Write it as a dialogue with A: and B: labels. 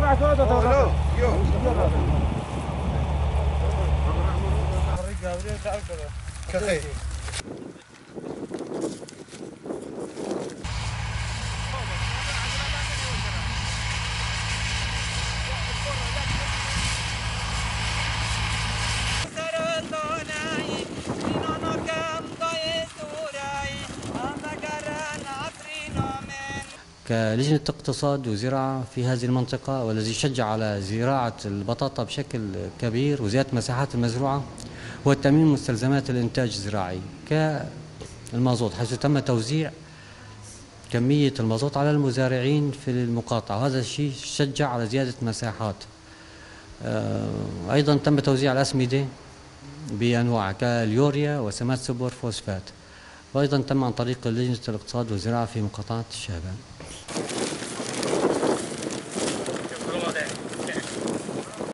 A: كلجنة اقتصاد وزراعة في هذه المنطقة، والذي شجع على زراعة البطاطا بشكل كبير وزيادة مساحات المزروعة هو تأمين مستلزمات الإنتاج الزراعي كالمازوت، حيث تم توزيع كمية المازوت على المزارعين في المقاطعة، وهذا الشيء شجع على زيادة مساحات. أيضا تم توزيع الأسمدة بأنواع كاليوريا وسماد سوبر فوسفات، وأيضا تم عن طريق لجنة الاقتصاد والزراعة في مقاطعة الشهبان.